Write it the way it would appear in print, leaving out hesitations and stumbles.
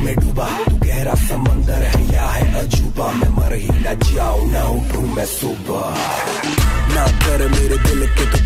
में डूबा, तू गहरा समंदर है या है अजूबा। मैं मर ही ना जाऊं, ना उठूं मैं सुबह। ना कर मेरे दिल के तो